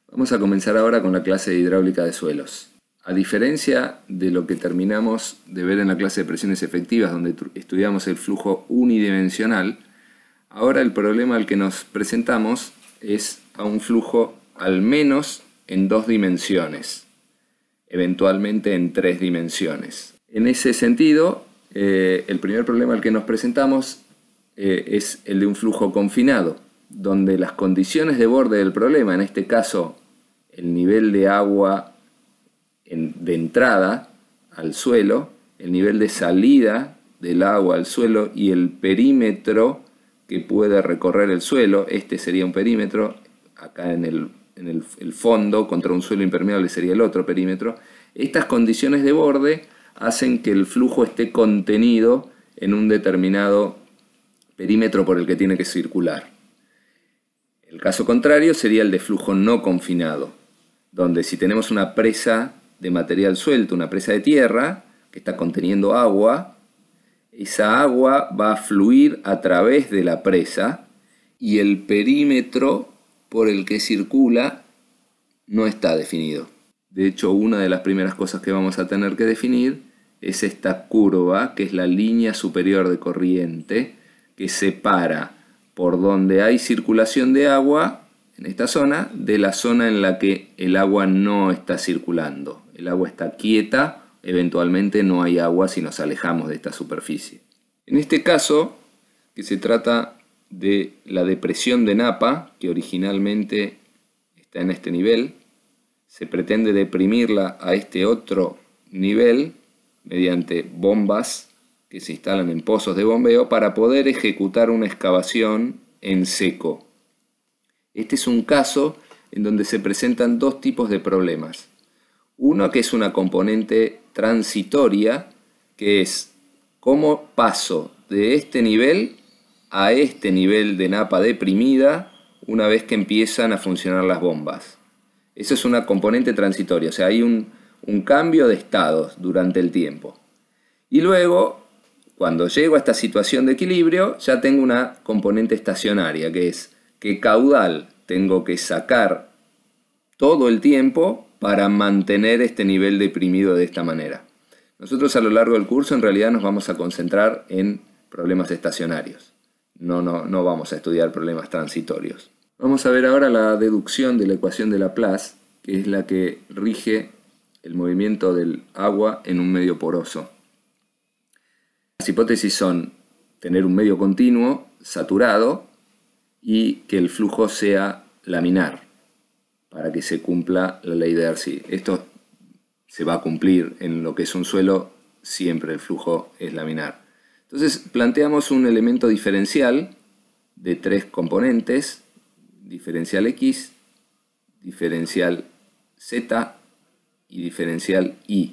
Vamos a comenzar ahora con la clase de hidráulica de suelos. A diferencia de lo que terminamos de ver en la clase de presiones efectivas, donde estudiamos el flujo unidimensional, ahora el problema al que nos presentamos es a un flujo al menos en 2 dimensiones, eventualmente en 3 dimensiones. En ese sentido, el primer problema al que nos presentamos es el de un flujo confinado, donde las condiciones de borde del problema, en este caso el nivel de agua de entrada al suelo, el nivel de salida del agua al suelo y el perímetro que puede recorrer el suelo, este sería un perímetro, acá en el fondo contra un suelo impermeable sería el otro perímetro. Estas condiciones de borde hacen que el flujo esté contenido en un determinado perímetro por el que tiene que circular. El caso contrario sería el de flujo no confinado, donde si tenemos una presa de material suelto, una presa de tierra que está conteniendo agua, esa agua va a fluir a través de la presa y el perímetro por el que circula no está definido. De hecho, una de las primeras cosas que vamos a tener que definir es esta curva, que es la línea superior de corriente, que separa por donde hay circulación de agua, en esta zona, de la zona en la que el agua no está circulando. El agua está quieta, eventualmente no hay agua si nos alejamos de esta superficie. En este caso, que se trata de la depresión de Napa, que originalmente está en este nivel, se pretende deprimirla a este otro nivel mediante bombas que se instalan en pozos de bombeo para poder ejecutar una excavación en seco. Este es un caso en donde se presentan dos tipos de problemas. Uno que es una componente transitoria, que es cómo paso de este nivel a este nivel de Napa deprimida una vez que empiezan a funcionar las bombas. Eso es una componente transitoria, o sea, hay un cambio de estados durante el tiempo. Y luego, cuando llego a esta situación de equilibrio, ya tengo una componente estacionaria, que es qué caudal tengo que sacar todo el tiempo para mantener este nivel deprimido de esta manera. Nosotros a lo largo del curso en realidad nos vamos a concentrar en problemas estacionarios. No vamos a estudiar problemas transitorios. Vamos a ver ahora la deducción de la ecuación de Laplace, que es la que rige el movimiento del agua en un medio poroso. Las hipótesis son tener un medio continuo, saturado, y que el flujo sea laminar, para que se cumpla la ley de Darcy. Esto se va a cumplir en lo que es un suelo, siempre el flujo es laminar. Entonces planteamos un elemento diferencial de 3 componentes, diferencial X, diferencial Z y diferencial Y.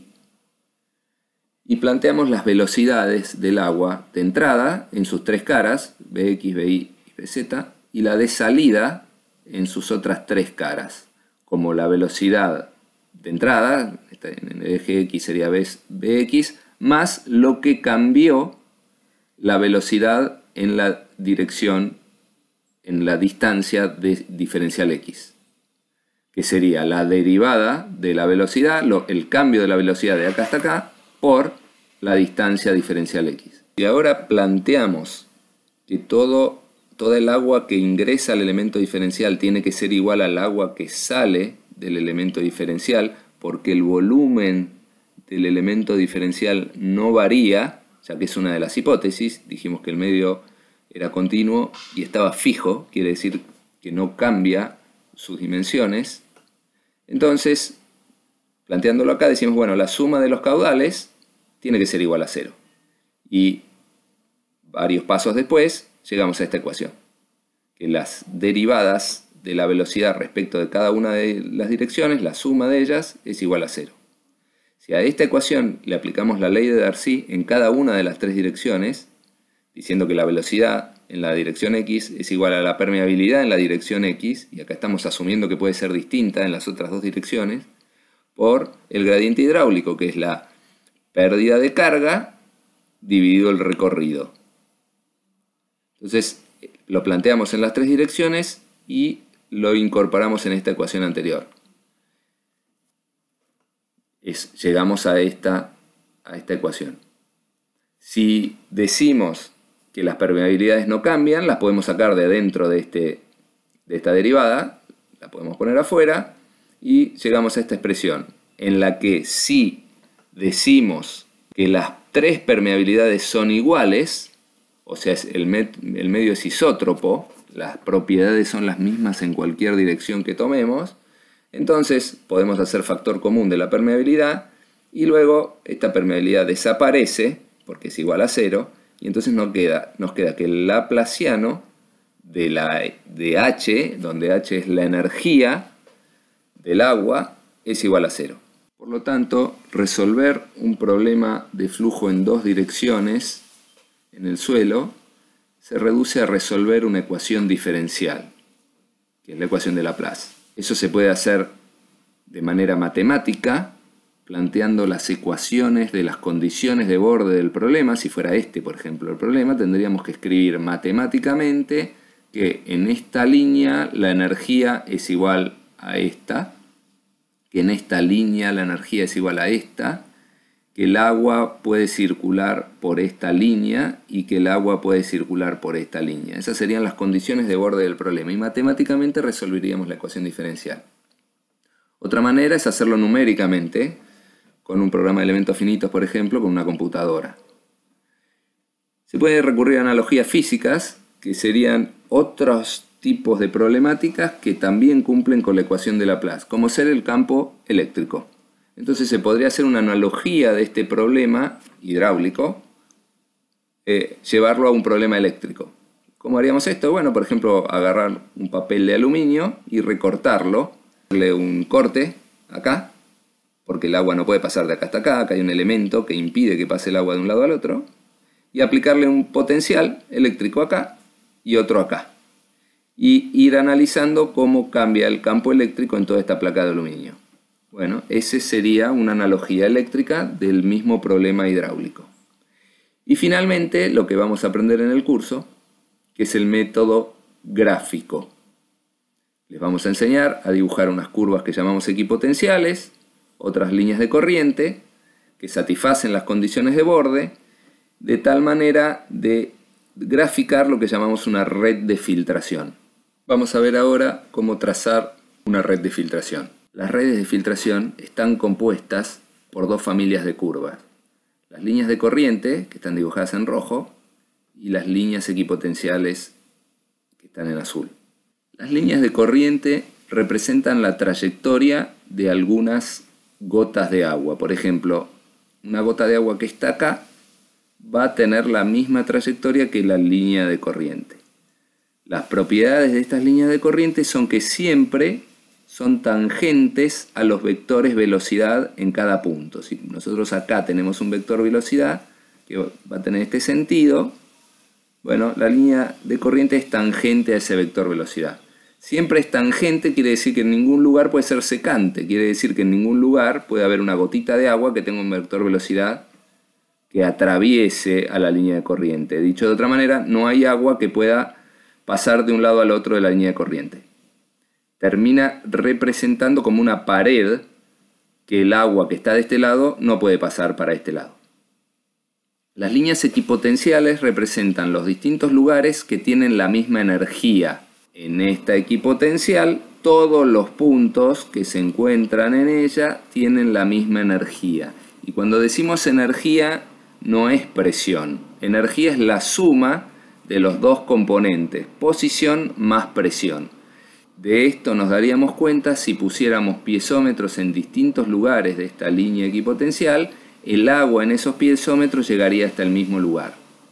Y planteamos las velocidades del agua de entrada en sus 3 caras, Bx, By y Bz, y la de salida en sus otras 3 caras, como la velocidad de entrada, en el eje X sería Bx, más lo que cambió la velocidad en la dirección, en la distancia de diferencial X, que sería la derivada de la velocidad, el cambio de la velocidad de acá hasta acá, por la distancia diferencial X. Y ahora planteamos que toda el agua que ingresa al elemento diferencial tiene que ser igual al agua que sale del elemento diferencial, porque el volumen del elemento diferencial no varía, ya que es una de las hipótesis. Dijimos que el medio era continuo y estaba fijo, quiere decir que no cambia sus dimensiones. Entonces, planteándolo acá, decimos, bueno, la suma de los caudales tiene que ser igual a 0. Y varios pasos después llegamos a esta ecuación, que las derivadas de la velocidad respecto de cada una de las direcciones, la suma de ellas es igual a 0. Si a esta ecuación le aplicamos la ley de Darcy en cada una de las 3 direcciones, diciendo que la velocidad en la dirección X es igual a la permeabilidad en la dirección X, y acá estamos asumiendo que puede ser distinta en las otras 2 direcciones, por el gradiente hidráulico, que es la pérdida de carga dividido el recorrido. Entonces lo planteamos en las 3 direcciones y lo incorporamos en esta ecuación anterior. Llegamos a esta ecuación. Si decimos que las permeabilidades no cambian, las podemos sacar de dentro de esta derivada, la podemos poner afuera y llegamos a esta expresión en la que si decimos que las tres permeabilidades son iguales, o sea, el medio es isótropo, las propiedades son las mismas en cualquier dirección que tomemos, entonces podemos hacer factor común de la permeabilidad y luego esta permeabilidad desaparece porque es igual a 0 y entonces nos queda que el laplaciano de H, donde H es la energía del agua, es igual a 0. Por lo tanto, resolver un problema de flujo en dos direcciones en el suelo se reduce a resolver una ecuación diferencial, que es la ecuación de Laplace. Eso se puede hacer de manera matemática, planteando las ecuaciones de las condiciones de borde del problema. Si fuera por ejemplo, el problema, tendríamos que escribir matemáticamente que en esta línea la energía es igual a esta, que en esta línea la energía es igual a esta, que el agua puede circular por esta línea y que el agua puede circular por esta línea. Esas serían las condiciones de borde del problema y matemáticamente resolveríamos la ecuación diferencial. Otra manera es hacerlo numéricamente con un programa de elementos finitos, por ejemplo, con una computadora. Se puede recurrir a analogías físicas, que serían otros tipos de problemáticas que también cumplen con la ecuación de Laplace, como ser el campo eléctrico. Entonces se podría hacer una analogía de este problema hidráulico, llevarlo a un problema eléctrico. ¿Cómo haríamos esto? Bueno, por ejemplo, agarrar un papel de aluminio y recortarlo, darle un corte acá, porque el agua no puede pasar de acá hasta acá, acá hay un elemento que impide que pase el agua de un lado al otro, y aplicarle un potencial eléctrico acá y otro acá. Y ir analizando cómo cambia el campo eléctrico en toda esta placa de aluminio. Bueno, esa sería una analogía eléctrica del mismo problema hidráulico. Y finalmente, lo que vamos a aprender en el curso, que es el método gráfico. Les vamos a enseñar a dibujar unas curvas que llamamos equipotenciales, otras líneas de corriente, que satisfacen las condiciones de borde, de tal manera de graficar lo que llamamos una red de filtración. Vamos a ver ahora cómo trazar una red de filtración. Las redes de filtración están compuestas por dos familias de curvas. Las líneas de corriente, que están dibujadas en rojo, y las líneas equipotenciales, que están en azul. Las líneas de corriente representan la trayectoria de algunas gotas de agua. Por ejemplo, una gota de agua que está acá va a tener la misma trayectoria que la línea de corriente. Las propiedades de estas líneas de corriente son que siempre son tangentes a los vectores velocidad en cada punto. Si nosotros acá tenemos un vector velocidad que va a tener este sentido, bueno, la línea de corriente es tangente a ese vector velocidad. Siempre es tangente, quiere decir que en ningún lugar puede ser secante, quiere decir que en ningún lugar puede haber una gotita de agua que tenga un vector velocidad que atraviese a la línea de corriente. Dicho de otra manera, no hay agua que pueda pasar de un lado al otro de la línea de corriente. Termina representando como una pared que el agua que está de este lado no puede pasar para este lado. Las líneas equipotenciales representan los distintos lugares que tienen la misma energía. En esta equipotencial, todos los puntos que se encuentran en ella tienen la misma energía. Y cuando decimos energía, no es presión. Energía es la suma de los dos componentes, posición más presión. De esto nos daríamos cuenta si pusiéramos piezómetros en distintos lugares de esta línea equipotencial, el agua en esos piezómetros llegaría hasta el mismo lugar.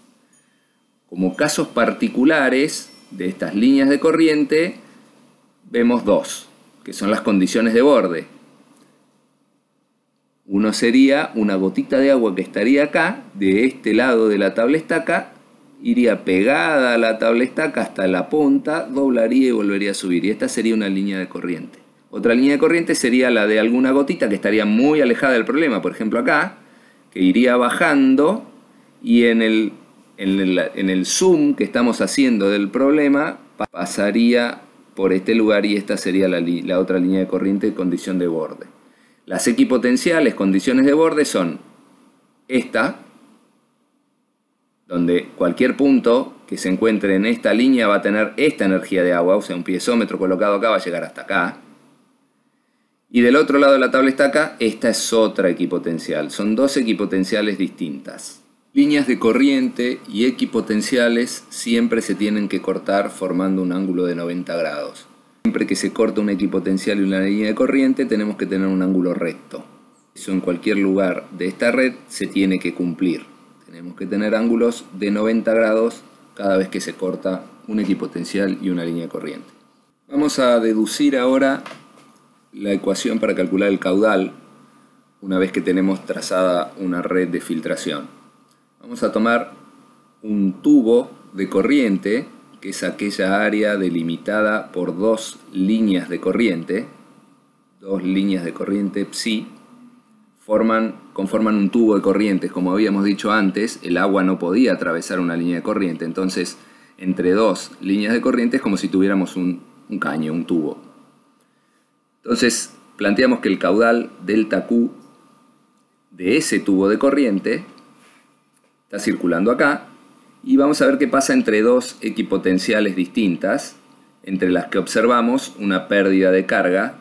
Como casos particulares de estas líneas de corriente, vemos dos, que son las condiciones de borde. Uno sería una gotita de agua que estaría acá, de este lado de la tabla estaca, iría pegada a la tabla estaca hasta la punta, doblaría y volvería a subir. Y esta sería una línea de corriente. Otra línea de corriente sería la de alguna gotita que estaría muy alejada del problema. Por ejemplo acá, que iría bajando y en el zoom que estamos haciendo del problema pasaría por este lugar y esta sería la otra línea de corriente de condición de borde. Las equipotenciales, condiciones de borde, son esta, donde cualquier punto que se encuentre en esta línea va a tener esta energía de agua, o sea, un piezómetro colocado acá va a llegar hasta acá. Y del otro lado de la tabla está acá, esta es otra equipotencial. Son dos equipotenciales distintas. Líneas de corriente y equipotenciales siempre se tienen que cortar formando un ángulo de 90 grados. Siempre que se corta una equipotencial y una línea de corriente tenemos que tener un ángulo recto. Eso en cualquier lugar de esta red se tiene que cumplir. Tenemos que tener ángulos de 90 grados cada vez que se corta una equipotencial y una línea de corriente. Vamos a deducir ahora la ecuación para calcular el caudal una vez que tenemos trazada una red de filtración. Vamos a tomar un tubo de corriente, que es aquella área delimitada por dos líneas de corriente psi, conforman un tubo de corrientes. Como habíamos dicho antes, el agua no podía atravesar una línea de corriente, entonces entre dos líneas de corriente es como si tuviéramos un caño, un tubo. Entonces planteamos que el caudal delta Q de ese tubo de corriente está circulando acá y vamos a ver qué pasa entre dos equipotenciales distintas, entre las que observamos una pérdida de carga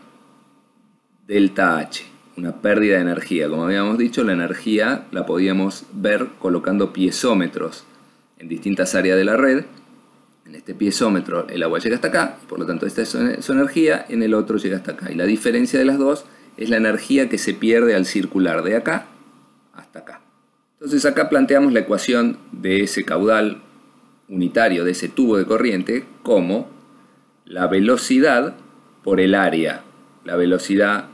delta H, una pérdida de energía. Como habíamos dicho, la energía la podíamos ver colocando piezómetros en distintas áreas de la red. En este piezómetro el agua llega hasta acá, por lo tanto esta es su energía, en el otro llega hasta acá. Y la diferencia de las dos es la energía que se pierde al circular de acá hasta acá. Entonces acá planteamos la ecuación de ese caudal unitario, de ese tubo de corriente, como la velocidad por el área. La velocidad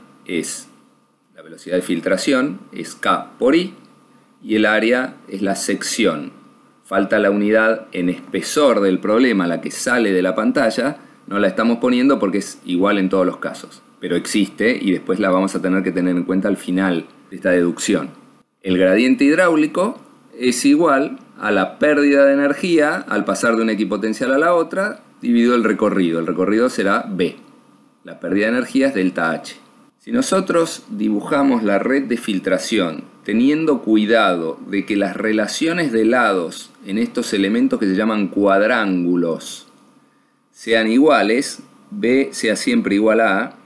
de filtración, es K por I, y el área es la sección. Falta la unidad en espesor del problema, la que sale de la pantalla, no la estamos poniendo porque es igual en todos los casos, pero existe y después la vamos a tener que tener en cuenta al final de esta deducción. El gradiente hidráulico es igual a la pérdida de energía al pasar de una equipotencial a la otra, dividido el recorrido. El recorrido será B. La pérdida de energía es delta H. Si nosotros dibujamos la red de filtración teniendo cuidado de que las relaciones de lados en estos elementos que se llaman cuadrángulos sean iguales, B sea siempre igual a A,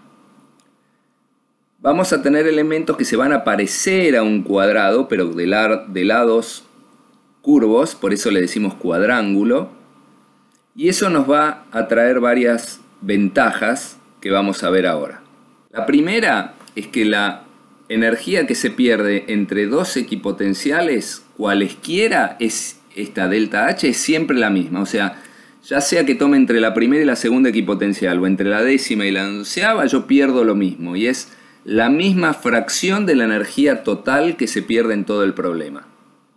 vamos a tener elementos que se van a parecer a un cuadrado, pero de lados curvos, por eso le decimos cuadrángulo, y eso nos va a traer varias ventajas que vamos a ver ahora. La primera es que la energía que se pierde entre dos equipotenciales, cualesquiera, es esta delta H, es siempre la misma. O sea, ya sea que tome entre la primera y la segunda equipotencial o entre la décima y la onceava, yo pierdo lo mismo. Y es la misma fracción de la energía total que se pierde en todo el problema.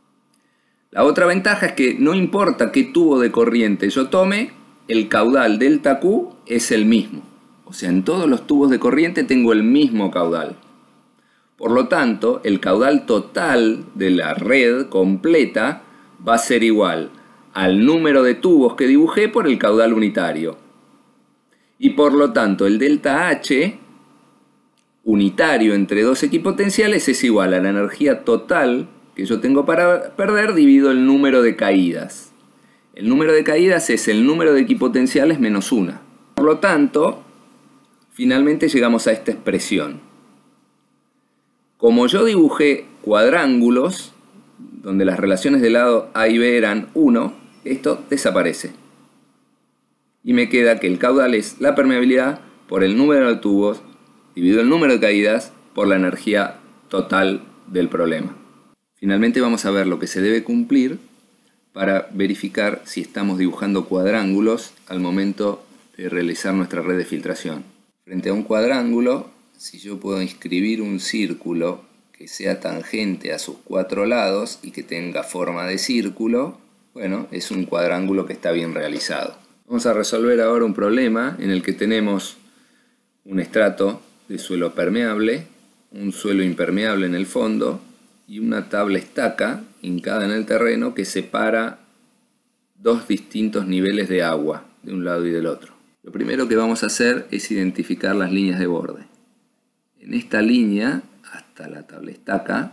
La otra ventaja es que no importa qué tubo de corriente yo tome, el caudal delta Q es el mismo. O sea, en todos los tubos de corriente tengo el mismo caudal. Por lo tanto, el caudal total de la red completa va a ser igual al número de tubos que dibujé por el caudal unitario. Y por lo tanto, el delta H unitario entre dos equipotenciales es igual a la energía total que yo tengo para perder dividido el número de caídas. El número de caídas es el número de equipotenciales menos una. Por lo tanto, finalmente llegamos a esta expresión. Como yo dibujé cuadrángulos, donde las relaciones de lado A y B eran 1, esto desaparece. Y me queda que el caudal es la permeabilidad por el número de tubos dividido el número de caídas por la energía total del problema. Finalmente vamos a ver lo que se debe cumplir para verificar si estamos dibujando cuadrángulos al momento de realizar nuestra red de filtración. Frente a un cuadrángulo, si yo puedo inscribir un círculo que sea tangente a sus cuatro lados y que tenga forma de círculo, bueno, es un cuadrángulo que está bien realizado. Vamos a resolver ahora un problema en el que tenemos un estrato de suelo permeable, un suelo impermeable en el fondo y una tabla estaca hincada en el terreno que separa dos distintos niveles de agua de un lado y del otro. Lo primero que vamos a hacer es identificar las líneas de borde. En esta línea, hasta la tablestaca,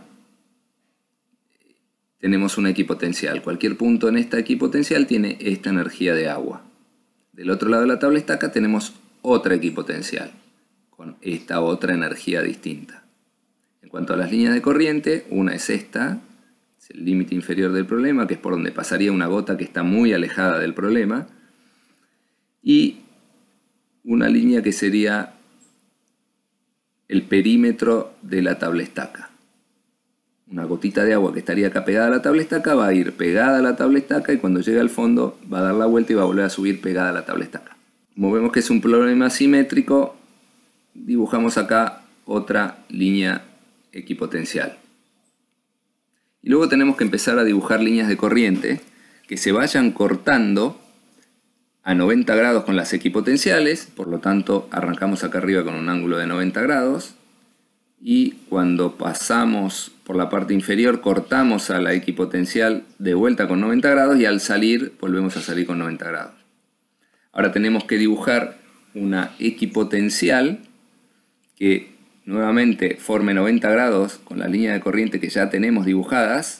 tenemos una equipotencial. Cualquier punto en esta equipotencial tiene esta energía de agua. Del otro lado de la tablestaca tenemos otra equipotencial, con esta otra energía distinta. En cuanto a las líneas de corriente, una es esta, es el límite inferior del problema, que es por donde pasaría una gota que está muy alejada del problema, y una línea que sería el perímetro de la tablestaca. Una gotita de agua que estaría acá pegada a la tablestaca va a ir pegada a la tablestaca y cuando llegue al fondo va a dar la vuelta y va a volver a subir pegada a la tablestaca. Como vemos que es un problema simétrico, dibujamos acá otra línea equipotencial. Y luego tenemos que empezar a dibujar líneas de corriente que se vayan cortando a 90 grados con las equipotenciales, por lo tanto arrancamos acá arriba con un ángulo de 90 grados y cuando pasamos por la parte inferior cortamos a la equipotencial de vuelta con 90 grados y al salir volvemos a salir con 90 grados. Ahora tenemos que dibujar una equipotencial que nuevamente forme 90 grados con la línea de corriente que ya tenemos dibujadas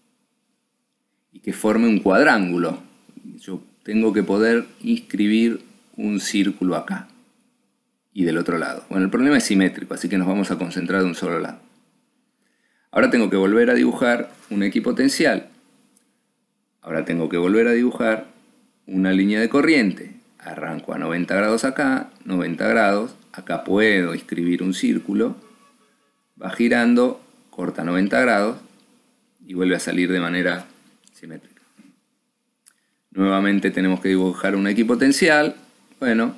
y que forme un cuadrángulo. Yo tengo que poder inscribir un círculo acá y del otro lado. Bueno, el problema es simétrico, así que nos vamos a concentrar de un solo lado. Ahora tengo que volver a dibujar una equipotencial. Ahora tengo que volver a dibujar una línea de corriente. Arranco a 90 grados acá, 90 grados. Acá puedo inscribir un círculo. Va girando, corta 90 grados y vuelve a salir de manera simétrica. Nuevamente tenemos que dibujar una equipotencial. Bueno,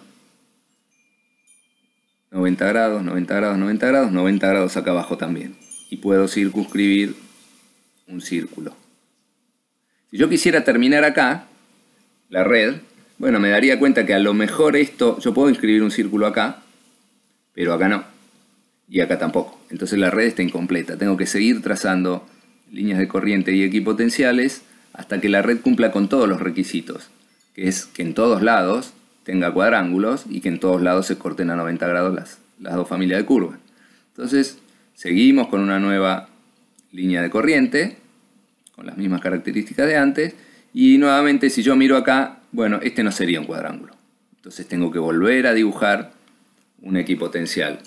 90 grados, 90 grados, 90 grados, 90 grados acá abajo también. Y puedo circunscribir un círculo. Si yo quisiera terminar acá, la red, bueno, me daría cuenta que a lo mejor esto, yo puedo inscribir un círculo acá, pero acá no. Y acá tampoco. Entonces la red está incompleta. Tengo que seguir trazando líneas de corriente y equipotenciales hasta que la red cumpla con todos los requisitos, que es que en todos lados tenga cuadrángulos y que en todos lados se corten a 90 grados las dos familias de curvas. Entonces seguimos con una nueva línea de corriente, con las mismas características de antes, y nuevamente si yo miro acá, bueno, este no sería un cuadrángulo. Entonces tengo que volver a dibujar una equipotencial.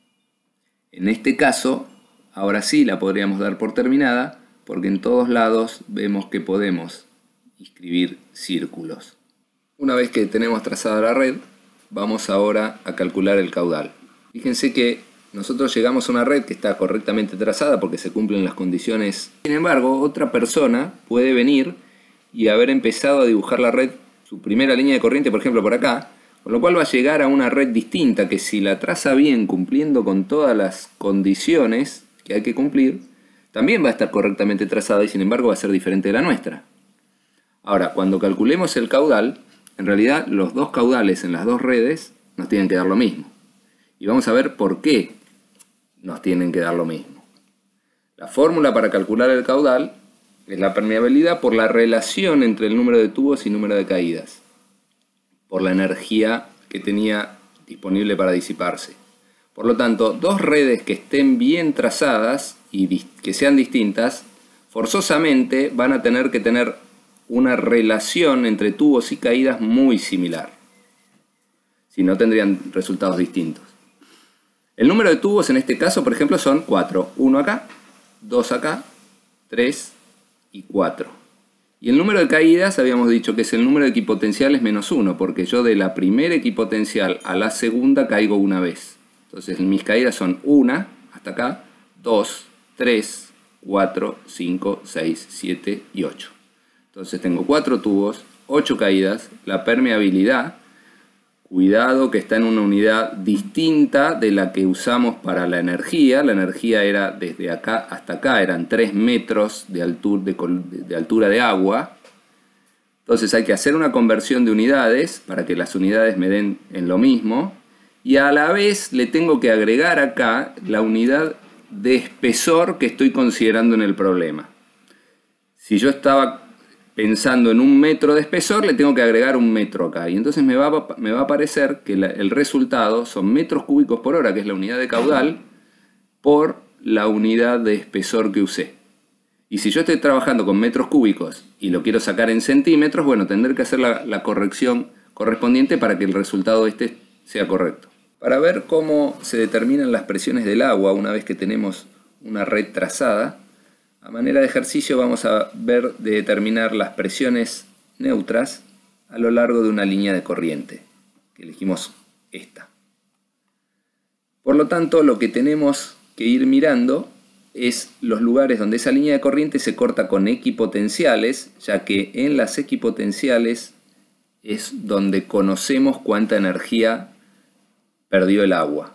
En este caso, ahora sí la podríamos dar por terminada, porque en todos lados vemos que podemos inscribir círculos. Una vez que tenemos trazada la red, vamos ahora a calcular el caudal. Fíjense que nosotros llegamos a una red que está correctamente trazada porque se cumplen las condiciones. Sin embargo, otra persona puede venir y haber empezado a dibujar la red, su primera línea de corriente, por ejemplo, por acá, con lo cual va a llegar a una red distinta que si la traza bien, cumpliendo con todas las condiciones que hay que cumplir, también va a estar correctamente trazada y sin embargo va a ser diferente de la nuestra. Ahora, cuando calculemos el caudal, en realidad los dos caudales en las dos redes nos tienen que dar lo mismo. Y vamos a ver por qué nos tienen que dar lo mismo. La fórmula para calcular el caudal es la permeabilidad por la relación entre el número de tubos y número de caídas, por la energía que tenía disponible para disiparse. Por lo tanto, dos redes que estén bien trazadas y que sean distintas, forzosamente van a tener que tener una relación entre tubos y caídas muy similar. Si no, tendrían resultados distintos. El número de tubos en este caso, por ejemplo, son 4. 1 acá, 2 acá, 3 y 4. Y el número de caídas habíamos dicho que es el número de equipotenciales menos 1, porque yo de la primera equipotencial a la segunda caigo una vez. Entonces mis caídas son 1 hasta acá, 2, 3, 4, 5, 6, 7 y 8. Entonces tengo 4 tubos, 8 caídas, la permeabilidad, cuidado que está en una unidad distinta de la que usamos para la energía. La energía era desde acá hasta acá, eran 3 metros de altura de agua. Entonces hay que hacer una conversión de unidades para que las unidades me den en lo mismo. Y a la vez le tengo que agregar acá la unidad de espesor que estoy considerando en el problema. Si yo estaba pensando en 1 metro de espesor, le tengo que agregar 1 metro acá. Y entonces me va a aparecer que el resultado son metros cúbicos por hora, que es la unidad de caudal, por la unidad de espesor que usé. Y si yo estoy trabajando con metros cúbicos y lo quiero sacar en centímetros, bueno, tendré que hacer la corrección correspondiente para que el resultado sea correcto. Para ver cómo se determinan las presiones del agua una vez que tenemos una red trazada, a manera de ejercicio vamos a ver de determinar las presiones neutras a lo largo de una línea de corriente, que elegimos esta. Por lo tanto, lo que tenemos que ir mirando es los lugares donde esa línea de corriente se corta con equipotenciales, ya que en las equipotenciales es donde conocemos cuánta energía perdió el agua.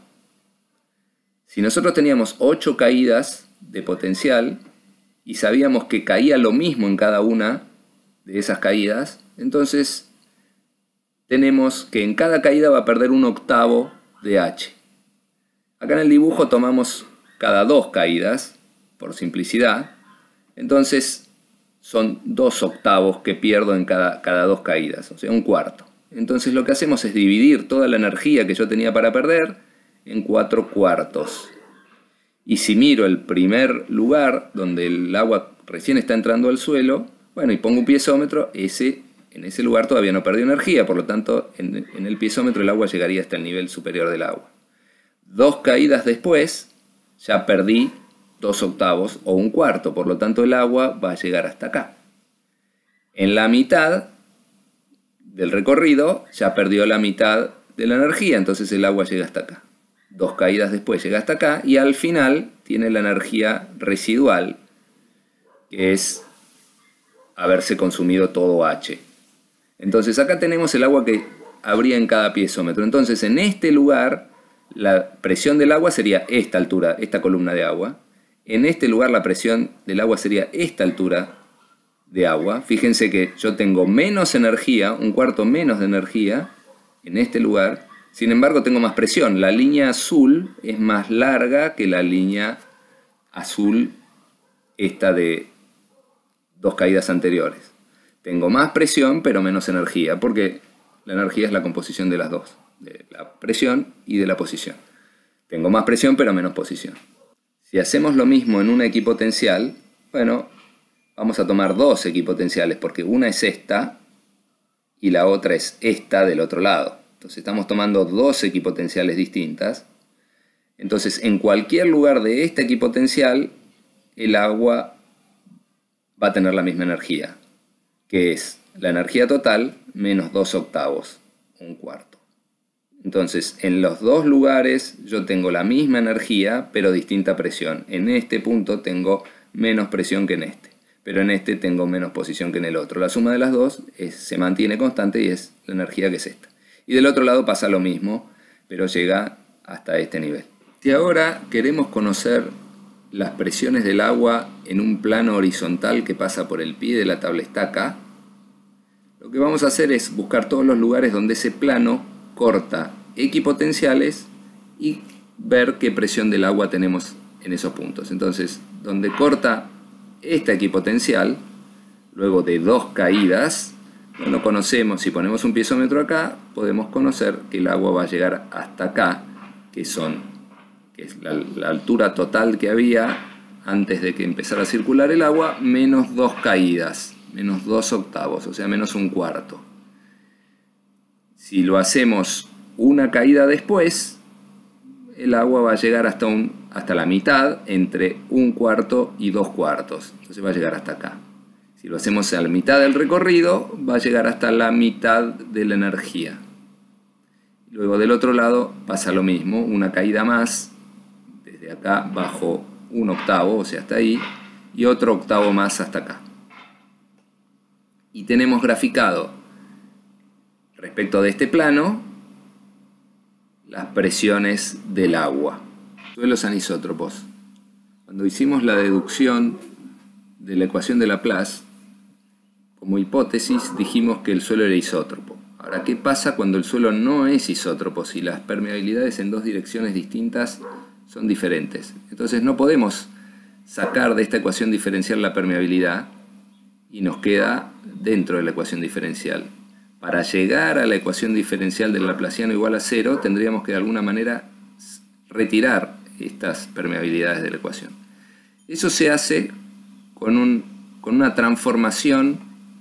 Si nosotros teníamos 8 caídas de potencial y sabíamos que caía lo mismo en cada una de esas caídas, entonces tenemos que en cada caída va a perder 1/8 de H. Acá en el dibujo tomamos cada 2 caídas, por simplicidad, entonces son 2/8 que pierdo en cada 2 caídas, o sea, 1/4. Entonces lo que hacemos es dividir toda la energía que yo tenía para perder en 4/4. Y si miro el primer lugar donde el agua recién está entrando al suelo, bueno, y pongo un piezómetro, en ese lugar todavía no perdió energía, por lo tanto en el piezómetro el agua llegaría hasta el nivel superior del agua. 2 caídas después ya perdí 2/8 o 1/4, por lo tanto el agua va a llegar hasta acá. En la mitad del recorrido ya perdió la mitad de la energía, entonces el agua llega hasta acá. 2 caídas después llega hasta acá y al final tiene la energía residual, que es haberse consumido todo H. Entonces acá tenemos el agua que habría en cada piezómetro. Entonces en este lugar la presión del agua sería esta altura, esta columna de agua. En este lugar la presión del agua sería esta altura de agua. Fíjense que yo tengo menos energía, 1/4 menos de energía en este lugar. Sin embargo, tengo más presión. La línea azul es más larga que la línea azul esta de 2 caídas anteriores. Tengo más presión, pero menos energía, porque la energía es la composición de las dos, de la presión y de la posición. Tengo más presión, pero menos posición. Si hacemos lo mismo en una equipotencial, bueno, vamos a tomar 2 equipotenciales, porque una es esta y la otra es esta del otro lado. Entonces estamos tomando 2 equipotenciales distintas. Entonces en cualquier lugar de esta equipotencial el agua va a tener la misma energía, que es la energía total menos 2/8, 1/4. Entonces en los 2 lugares yo tengo la misma energía pero distinta presión. En este punto tengo menos presión que en este, pero en este tengo menos posición que en el otro. La suma de las dos se mantiene constante y es la energía que es esta. Y del otro lado pasa lo mismo, pero llega hasta este nivel. Si ahora queremos conocer las presiones del agua en un plano horizontal que pasa por el pie de la tablestaca, lo que vamos a hacer es buscar todos los lugares donde ese plano corta equipotenciales y ver qué presión del agua tenemos en esos puntos. Entonces, donde corta esta equipotencial, luego de 2 caídas, bueno, conocemos, si ponemos un piezómetro acá, podemos conocer que el agua va a llegar hasta acá, que es la altura total que había antes de que empezara a circular el agua, menos 2 caídas, menos 2/8, o sea, menos 1/4. Si lo hacemos una caída después, el agua va a llegar hasta la mitad, entre 1/4 y 2/4, entonces va a llegar hasta acá. Si lo hacemos a la mitad del recorrido, va a llegar hasta la mitad de la energía. Luego del otro lado pasa lo mismo, una caída más, desde acá bajo 1/8, o sea, hasta ahí, y otro octavo más hasta acá. Y tenemos graficado, respecto de este plano, las presiones del agua. Suelos anisótropos. Cuando hicimos la deducción de la ecuación de Laplace, como hipótesis dijimos que el suelo era isótropo. Ahora, ¿qué pasa cuando el suelo no es isótropo? Si las permeabilidades en 2 direcciones distintas son diferentes. Entonces no podemos sacar de esta ecuación diferencial la permeabilidad y nos queda dentro de la ecuación diferencial. Para llegar a la ecuación diferencial del laplaciano igual a 0, tendríamos que de alguna manera retirar estas permeabilidades de la ecuación. Eso se hace con una transformación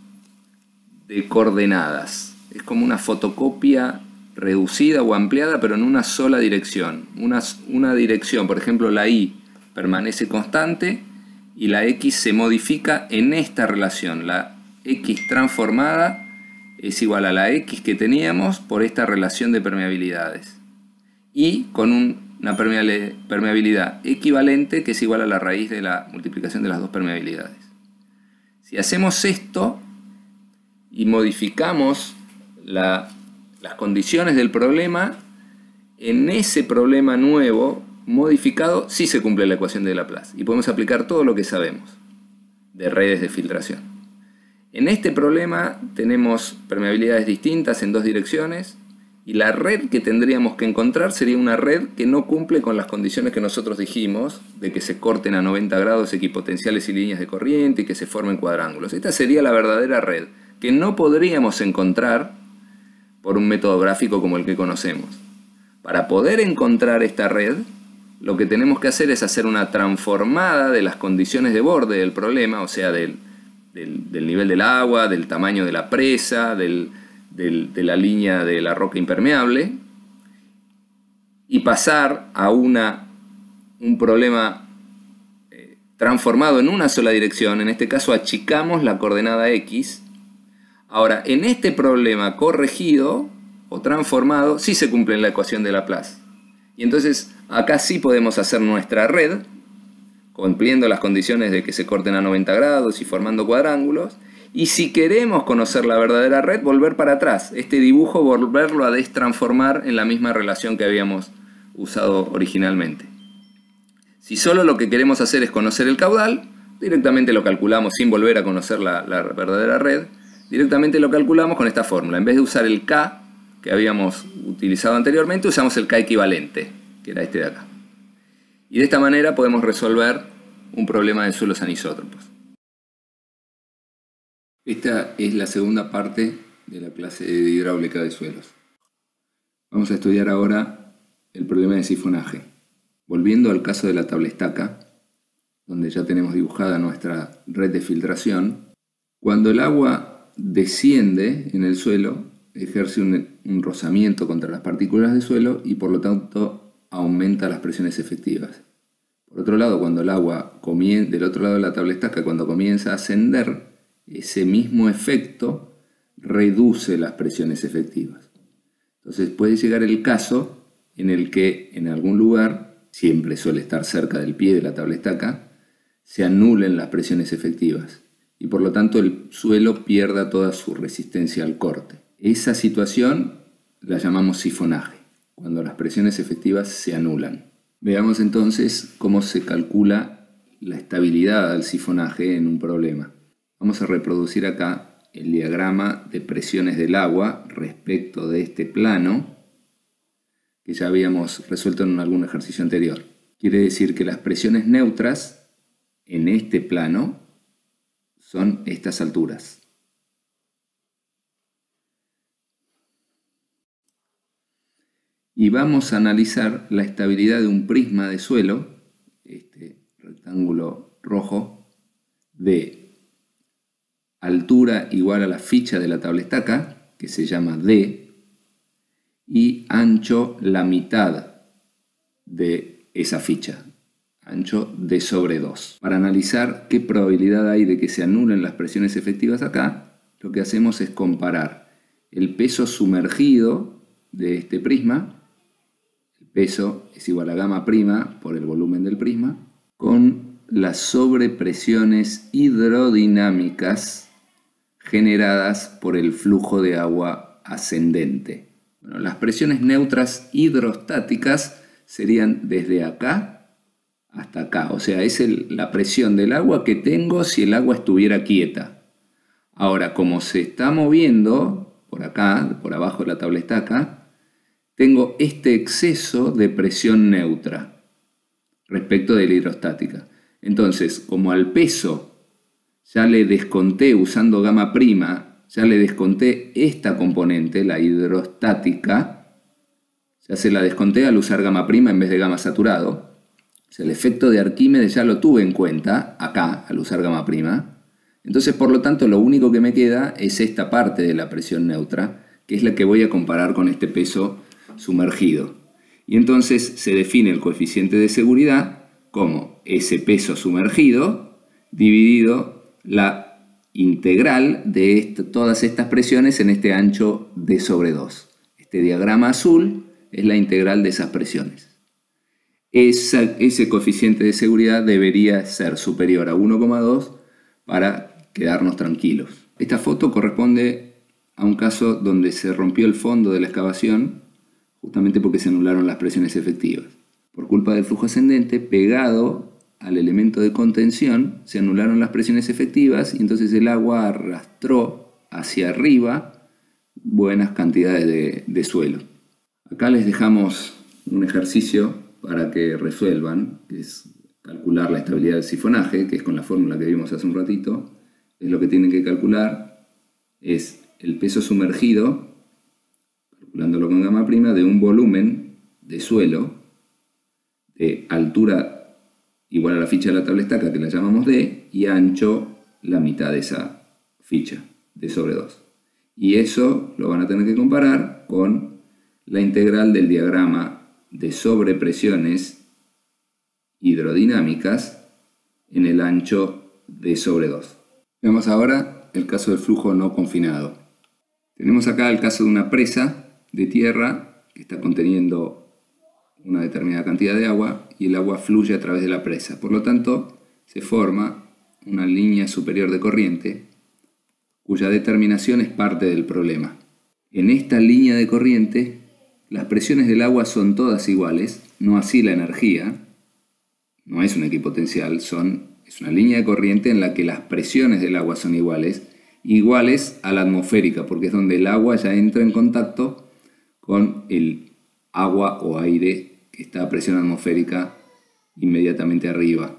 de coordenadas. Es como una fotocopia reducida o ampliada, pero en una sola dirección. Una dirección, por ejemplo, la y permanece constante y la x se modifica en esta relación. La x transformada es igual a la x que teníamos por esta relación de permeabilidades. Y con una permeabilidad equivalente que es igual a la raíz de la multiplicación de las dos permeabilidades. Si hacemos esto y modificamos las condiciones del problema, en ese problema nuevo modificado sí se cumple la ecuación de Laplace y podemos aplicar todo lo que sabemos de redes de filtración. En este problema tenemos permeabilidades distintas en dos direcciones y la red que tendríamos que encontrar sería una red que no cumple con las condiciones que nosotros dijimos de que se corten a 90 grados equipotenciales y líneas de corriente y que se formen cuadrángulos. Esta sería la verdadera red que no podríamos encontrar por un método gráfico como el que conocemos. Para poder encontrar esta red, lo que tenemos que hacer es hacer una transformada de las condiciones de borde del problema, o sea, del nivel del agua, del tamaño de la presa, de la línea de la roca impermeable, y pasar a un problema transformado en una sola dirección. En este caso achicamos la coordenada x. Ahora, en este problema corregido o transformado, sí se cumple la ecuación de Laplace. Y entonces acá sí podemos hacer nuestra red, cumpliendo las condiciones de que se corten a 90 grados y formando cuadrángulos. Y si queremos conocer la verdadera red, volver para atrás. Este dibujo, volverlo a destransformar en la misma relación que habíamos usado originalmente. Si solo lo que queremos hacer es conocer el caudal, directamente lo calculamos sin volver a conocer la verdadera red. Directamente lo calculamos con esta fórmula. En vez de usar el K que habíamos utilizado anteriormente, usamos el K equivalente, que era este de acá. Y de esta manera podemos resolver un problema de suelos anisótropos. Esta es la segunda parte de la clase de hidráulica de suelos. Vamos a estudiar ahora el problema de sifonaje. Volviendo al caso de la tablestaca, donde ya tenemos dibujada nuestra red de filtración, cuando el agua desciende en el suelo, ejerce un rozamiento contra las partículas de suelo y por lo tanto aumenta las presiones efectivas. Por otro lado, cuando el agua del otro lado de la tablestaca, cuando comienza a ascender, ese mismo efecto reduce las presiones efectivas. Entonces puede llegar el caso en el que en algún lugar, siempre suele estar cerca del pie de la tablestaca, se anulen las presiones efectivas y por lo tanto el suelo pierda toda su resistencia al corte. Esa situación la llamamos sifonaje, cuando las presiones efectivas se anulan. Veamos entonces cómo se calcula la estabilidad del sifonaje en un problema. Vamos a reproducir acá el diagrama de presiones del agua respecto de este plano que ya habíamos resuelto en algún ejercicio anterior. Quiere decir que las presiones neutras en este plano son estas alturas. Y vamos a analizar la estabilidad de un prisma de suelo, este rectángulo rojo, de altura igual a la ficha de la tablestaca, que se llama D, y ancho la mitad de esa ficha, ancho D sobre 2. Para analizar qué probabilidad hay de que se anulen las presiones efectivas acá, lo que hacemos es comparar el peso sumergido de este prisma, el peso es igual a gamma prima por el volumen del prisma, con las sobrepresiones hidrodinámicas generadas por el flujo de agua ascendente. Bueno, las presiones neutras hidrostáticas serían desde acá hasta acá, o sea, es la presión del agua que tengo si el agua estuviera quieta. Ahora, como se está moviendo por acá, por abajo de la tablestaca, tengo este exceso de presión neutra respecto de la hidrostática. Entonces, como al peso ya le desconté usando gamma prima, ya le desconté esta componente, la hidrostática, ya se la desconté al usar gamma prima en vez de gamma saturado. O sea, el efecto de Arquímedes ya lo tuve en cuenta acá al usar gamma prima. Entonces, por lo tanto, lo único que me queda es esta parte de la presión neutra, que es la que voy a comparar con este peso sumergido. Y entonces se define el coeficiente de seguridad como ese peso sumergido dividido la integral de todas estas presiones en este ancho d sobre 2. Este diagrama azul es la integral de esas presiones. Ese coeficiente de seguridad debería ser superior a 1,2 para quedarnos tranquilos. Esta foto corresponde a un caso donde se rompió el fondo de la excavación justamente porque se anularon las presiones efectivas. Por culpa del flujo ascendente, pegado al elemento de contención, se anularon las presiones efectivas y entonces el agua arrastró hacia arriba buenas cantidades de suelo. Acá les dejamos un ejercicio para que resuelvan, que es calcular la estabilidad del sifonaje, que es con la fórmula que vimos hace un ratito. Es lo que tienen que calcular, es el peso sumergido, calculándolo con gamma prima, de un volumen de suelo de altura igual a la ficha de la tabla estaca, que la llamamos D, y ancho la mitad de esa ficha, D sobre 2. Y eso lo van a tener que comparar con la integral del diagrama de sobrepresiones hidrodinámicas en el ancho D sobre 2. Veamos ahora el caso del flujo no confinado. Tenemos acá el caso de una presa de tierra que está conteniendo una determinada cantidad de agua y el agua fluye a través de la presa. Por lo tanto, se forma una línea superior de corriente cuya determinación es parte del problema. En esta línea de corriente, las presiones del agua son todas iguales, no así la energía. No es un equipotencial, es una línea de corriente en la que las presiones del agua son iguales a la atmosférica, porque es donde el agua ya entra en contacto con el agua o aire que está a presión atmosférica inmediatamente arriba.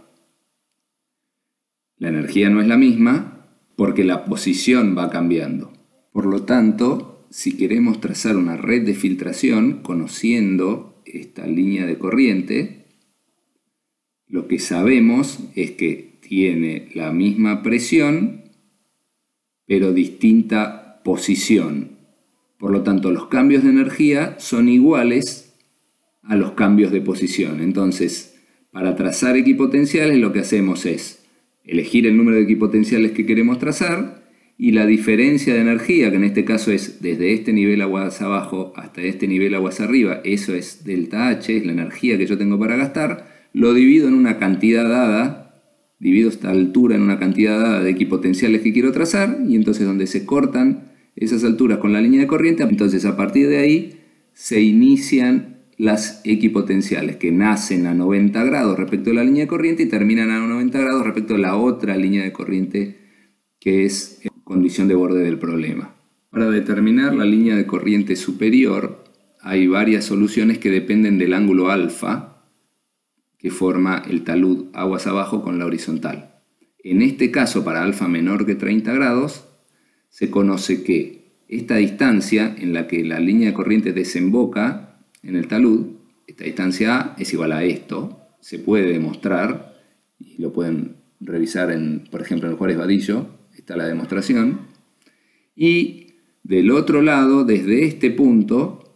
La energía no es la misma porque la posición va cambiando. Por lo tanto, si queremos trazar una red de filtración conociendo esta línea de corriente, lo que sabemos es que tiene la misma presión pero distinta posición. Por lo tanto, los cambios de energía son iguales a los cambios de posición. Entonces, para trazar equipotenciales lo que hacemos es elegir el número de equipotenciales que queremos trazar y la diferencia de energía, que en este caso es desde este nivel aguas abajo hasta este nivel aguas arriba, eso es delta H, es la energía que yo tengo para gastar, lo divido en una cantidad dada, divido esta altura en una cantidad dada de equipotenciales que quiero trazar, y entonces donde se cortan esas alturas con la línea de corriente, entonces a partir de ahí se inician las equipotenciales que nacen a 90 grados respecto a la línea de corriente y terminan a 90 grados respecto a la otra línea de corriente que es condición de borde del problema. Para determinar la línea de corriente superior hay varias soluciones que dependen del ángulo alfa que forma el talud aguas abajo con la horizontal. En este caso, para alfa menor que 30 grados, se conoce que esta distancia en la que la línea de corriente desemboca en el talud, esta distancia A es igual a esto, se puede demostrar, y lo pueden revisar por ejemplo en Juárez Vadillo, está la demostración, y del otro lado, desde este punto,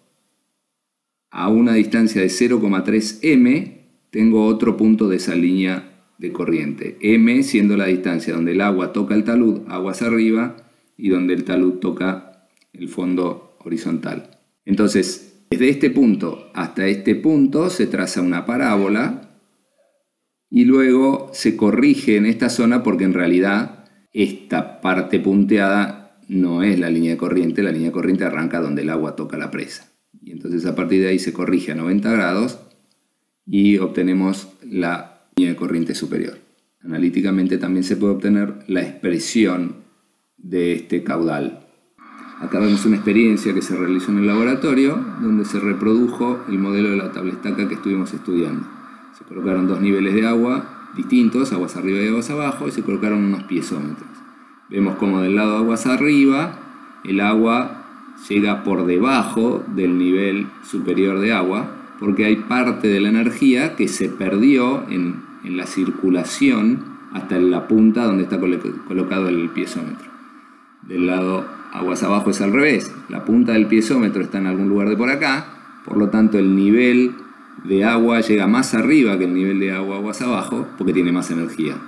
a una distancia de 0,3 m, tengo otro punto de esa línea de corriente, m siendo la distancia donde el agua toca el talud, aguas arriba, y donde el talud toca el fondo horizontal. Entonces, desde este punto hasta este punto se traza una parábola y luego se corrige en esta zona porque en realidad esta parte punteada no es la línea de corriente arranca donde el agua toca la presa. Y entonces a partir de ahí se corrige a 90 grados y obtenemos la línea de corriente superior. Analíticamente también se puede obtener la expresión de este caudal. Acá vemos una experiencia que se realizó en el laboratorio donde se reprodujo el modelo de la tabla estaca que estuvimos estudiando. Se colocaron dos niveles de agua distintos, aguas arriba y aguas abajo, y se colocaron unos piezómetros. Vemos como del lado de aguas arriba el agua llega por debajo del nivel superior de agua, porque hay parte de la energía que se perdió en la circulación hasta la punta donde está colocado el piezómetro. Del lado aguas abajo es al revés, la punta del piezómetro está en algún lugar de por acá, por lo tanto el nivel de agua llega más arriba que el nivel de agua aguas abajo porque tiene más energía.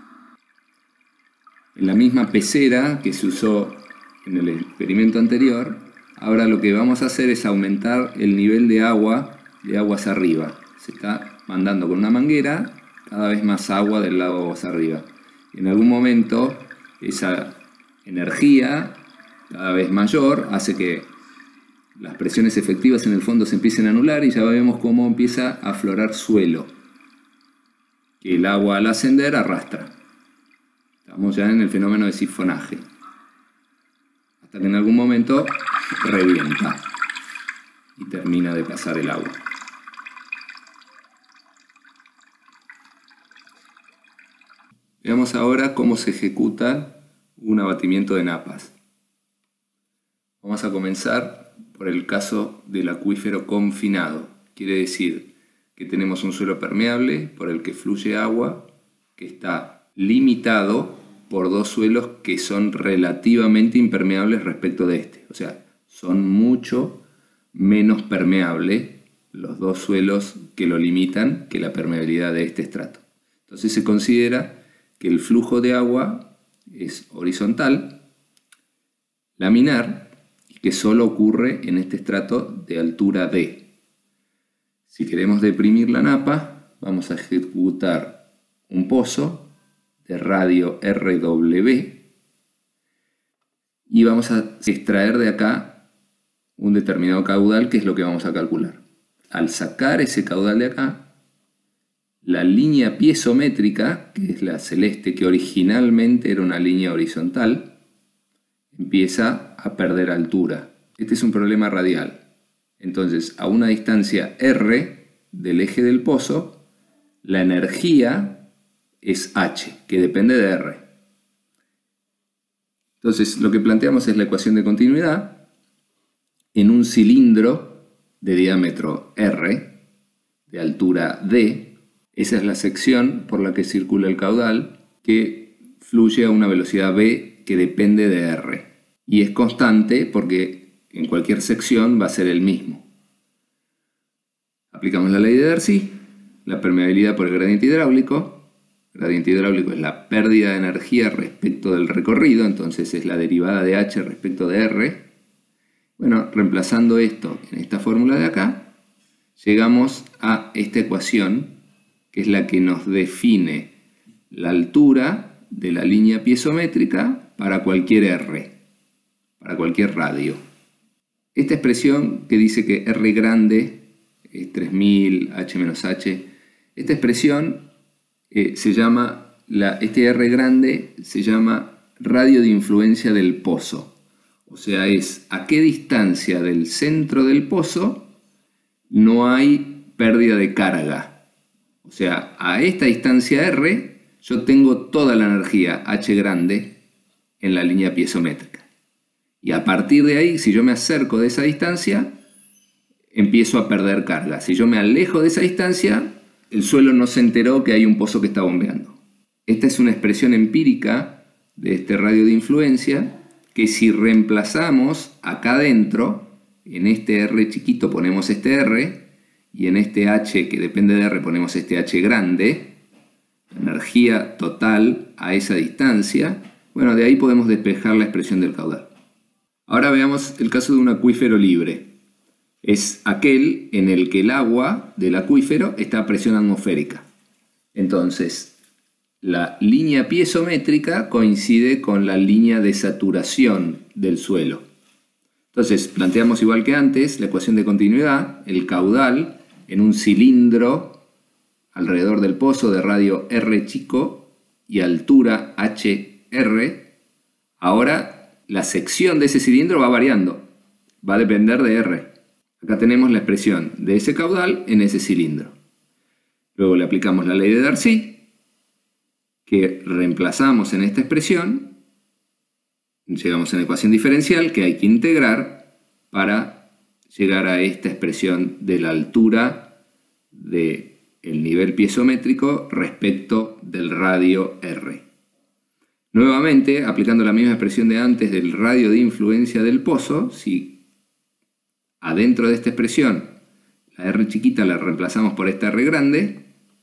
En la misma pecera que se usó en el experimento anterior, ahora lo que vamos a hacer es aumentar el nivel de aguas arriba. Se está mandando con una manguera cada vez más agua del lado de aguas arriba. En algún momento esa energía cada vez mayor hace que las presiones efectivas en el fondo se empiecen a anular y ya vemos cómo empieza a aflorar suelo, que el agua al ascender arrastra. Estamos ya en el fenómeno de sifonaje, hasta que en algún momento revienta y termina de pasar el agua. Veamos ahora cómo se ejecuta un abatimiento de napas. Vamos a comenzar por el caso del acuífero confinado. Quiere decir que tenemos un suelo permeable por el que fluye agua que está limitado por dos suelos que son relativamente impermeables respecto de este. O sea, son mucho menos permeables los dos suelos que lo limitan que la permeabilidad de este estrato. Entonces se considera que el flujo de agua es horizontal, laminar, y que solo ocurre en este estrato de altura D. Si queremos deprimir la napa, vamos a ejecutar un pozo de radio RW y vamos a extraer de acá un determinado caudal, que es lo que vamos a calcular. Al sacar ese caudal de acá, la línea piezométrica, que es la celeste, que originalmente era una línea horizontal, empieza a perder altura. Este es un problema radial. Entonces, a una distancia R del eje del pozo, la energía es H, que depende de R. Entonces, lo que planteamos es la ecuación de continuidad en un cilindro de diámetro R, de altura D. Esa es la sección por la que circula el caudal, que fluye a una velocidad v que depende de r. Y es constante porque en cualquier sección va a ser el mismo. Aplicamos la ley de Darcy, la permeabilidad por el gradiente hidráulico. El gradiente hidráulico es la pérdida de energía respecto del recorrido, entonces es la derivada de h respecto de r. Bueno, reemplazando esto en esta fórmula de acá, llegamos a esta ecuación, que es la que nos define la altura de la línea piezométrica para cualquier R, para cualquier radio. Esta expresión que dice que R grande es 3000, H menos H, esta expresión este R grande se llama radio de influencia del pozo. O sea, es a qué distancia del centro del pozo no hay pérdida de carga. O sea, a esta distancia R yo tengo toda la energía H grande en la línea piezométrica. Y a partir de ahí, si yo me acerco de esa distancia, empiezo a perder carga. Si yo me alejo de esa distancia, el suelo no se enteró que hay un pozo que está bombeando. Esta es una expresión empírica de este radio de influencia que si reemplazamos acá adentro, en este R chiquito ponemos este R, y en este H que depende de R ponemos este H grande, energía total a esa distancia, bueno, de ahí podemos despejar la expresión del caudal. Ahora veamos el caso de un acuífero libre. Es aquel en el que el agua del acuífero está a presión atmosférica. Entonces, la línea piezométrica coincide con la línea de saturación del suelo. Entonces, planteamos igual que antes la ecuación de continuidad, el caudal en un cilindro alrededor del pozo de radio R chico y altura HR. Ahora la sección de ese cilindro va variando, va a depender de R. Acá tenemos la expresión de ese caudal en ese cilindro. Luego le aplicamos la ley de Darcy que reemplazamos en esta expresión, llegamos a una ecuación diferencial que hay que integrar para llegar a esta expresión de la altura del nivel piezométrico respecto del radio R. Nuevamente, aplicando la misma expresión de antes del radio de influencia del pozo, si adentro de esta expresión la R chiquita la reemplazamos por esta R grande,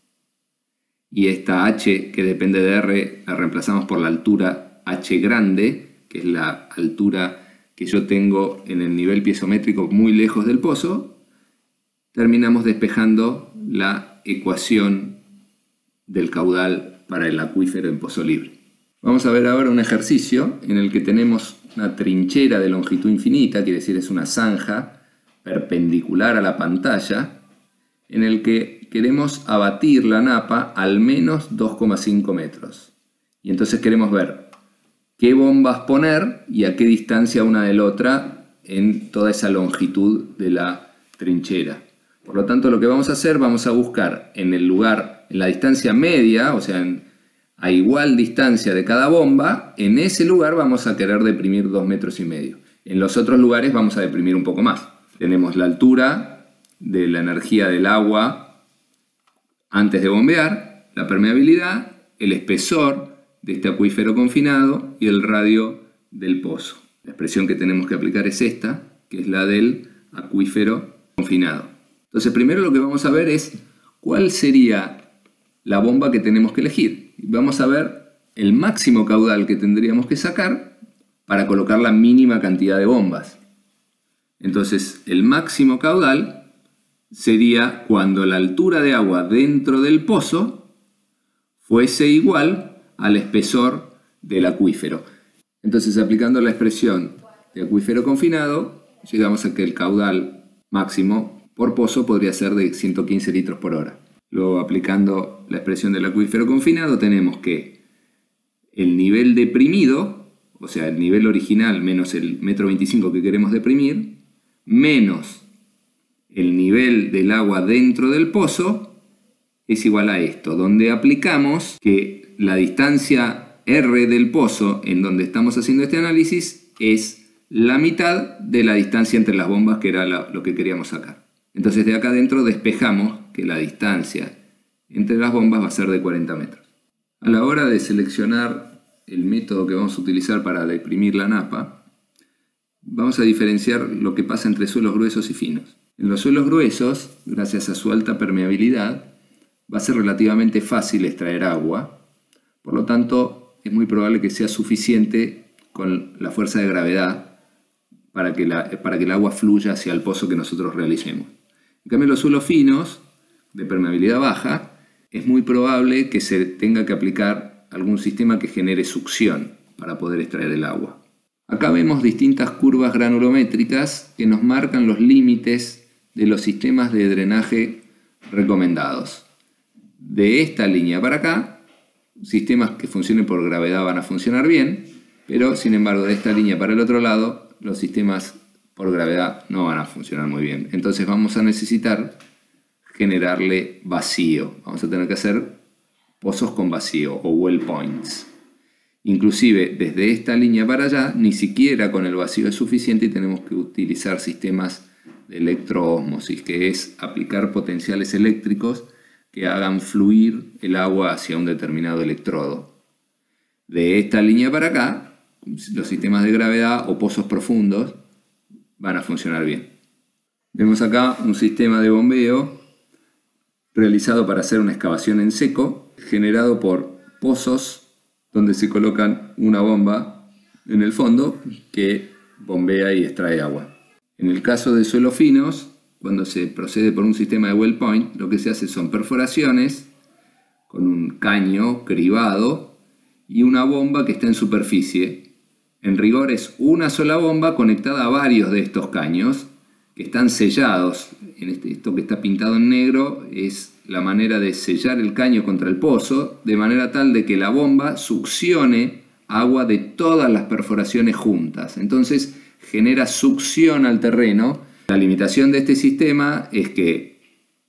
y esta H que depende de R la reemplazamos por la altura H grande, que es la altura que yo tengo en el nivel piezométrico muy lejos del pozo, terminamos despejando la ecuación del caudal para el acuífero en pozo libre. Vamos a ver ahora un ejercicio en el que tenemos una trinchera de longitud infinita, quiere decir es una zanja perpendicular a la pantalla, en el que queremos abatir la napa al menos 2,5 metros. Y entonces queremos ver qué bombas poner y a qué distancia una de la otra en toda esa longitud de la trinchera. Por lo tanto, lo que vamos a hacer, vamos a buscar en el lugar, en la distancia media, o sea, a igual distancia de cada bomba, en ese lugar vamos a querer deprimir 2,5 metros. En los otros lugares vamos a deprimir un poco más. Tenemos la altura de la energía del agua antes de bombear, la permeabilidad, el espesor de este acuífero confinado y el radio del pozo. La expresión que tenemos que aplicar es esta, que es la del acuífero confinado. Entonces, primero lo que vamos a ver es cuál sería la bomba que tenemos que elegir. Vamos a ver el máximo caudal que tendríamos que sacar para colocar la mínima cantidad de bombas. Entonces, el máximo caudal sería cuando la altura de agua dentro del pozo fuese igual al espesor del acuífero. Entonces, aplicando la expresión de acuífero confinado, llegamos a que el caudal máximo por pozo podría ser de 115 litros por hora. Luego, aplicando la expresión del acuífero confinado, tenemos que el nivel deprimido, o sea, el nivel original menos el 1,25 m que queremos deprimir, menos el nivel del agua dentro del pozo, es igual a esto, donde aplicamos que la distancia R del pozo en donde estamos haciendo este análisis es la mitad de la distancia entre las bombas, que era lo que queríamos sacar. Entonces de acá adentro despejamos que la distancia entre las bombas va a ser de 40 metros. A la hora de seleccionar el método que vamos a utilizar para deprimir la napa, vamos a diferenciar lo que pasa entre suelos gruesos y finos. En los suelos gruesos, gracias a su alta permeabilidad, va a ser relativamente fácil extraer agua, por lo tanto es muy probable que sea suficiente con la fuerza de gravedad para que el agua fluya hacia el pozo que nosotros realicemos. En cambio, en los suelos finos, de permeabilidad baja, es muy probable que se tenga que aplicar algún sistema que genere succión para poder extraer el agua. Acá vemos distintas curvas granulométricas que nos marcan los límites de los sistemas de drenaje recomendados. De esta línea para acá, sistemas que funcionen por gravedad van a funcionar bien, pero sin embargo de esta línea para el otro lado, los sistemas por gravedad no van a funcionar muy bien. Entonces vamos a necesitar generarle vacío. Vamos a tener que hacer pozos con vacío o well points. Inclusive desde esta línea para allá, ni siquiera con el vacío es suficiente y tenemos que utilizar sistemas de electroósmosis, que es aplicar potenciales eléctricos que hagan fluir el agua hacia un determinado electrodo. De esta línea para acá, los sistemas de gravedad o pozos profundos van a funcionar bien. Vemos acá un sistema de bombeo realizado para hacer una excavación en seco, generado por pozos donde se colocan una bomba en el fondo que bombea y extrae agua. En el caso de suelos finos, cuando se procede por un sistema de well point, lo que se hace son perforaciones con un caño cribado y una bomba que está en superficie. En rigor es una sola bomba conectada a varios de estos caños que están sellados. Esto que está pintado en negro es la manera de sellar el caño contra el pozo, de manera tal de que la bomba succione agua de todas las perforaciones juntas. Entonces genera succión al terreno. La limitación de este sistema es que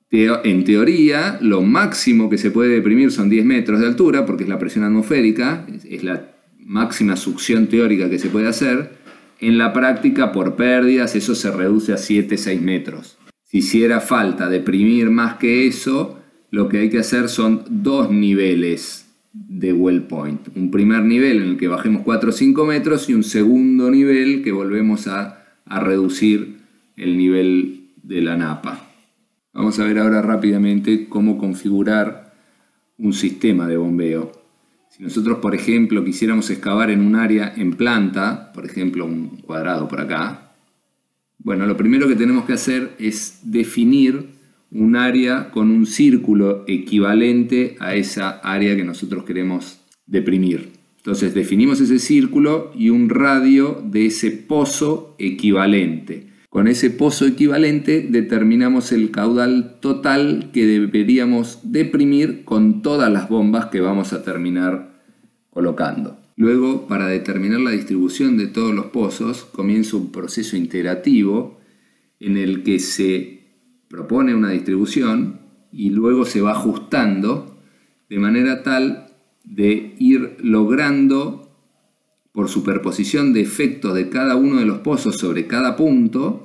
En teoría, lo máximo que se puede deprimir son 10 metros de altura, porque es la presión atmosférica, es la máxima succión teórica que se puede hacer. En la práctica, por pérdidas, eso se reduce a 7-6 metros. Si hiciera falta deprimir más que eso, lo que hay que hacer son 2 niveles de well point. Un primer nivel en el que bajemos 4 o 5 metros y un segundo nivel que volvemos a reducir el nivel de la napa. Vamos a ver ahora rápidamente cómo configurar un sistema de bombeo. Si nosotros, por ejemplo, quisiéramos excavar en un área en planta, por ejemplo un cuadrado por acá, bueno, lo primero que tenemos que hacer es definir un área con un círculo equivalente a esa área que nosotros queremos deprimir. Entonces definimos ese círculo y un radio de ese pozo equivalente. Con ese pozo equivalente determinamos el caudal total que deberíamos deprimir con todas las bombas que vamos a terminar colocando. Luego, para determinar la distribución de todos los pozos, comienza un proceso iterativo en el que se propone una distribución y luego se va ajustando de manera tal de ir logrando, por superposición de efectos de cada uno de los pozos sobre cada punto,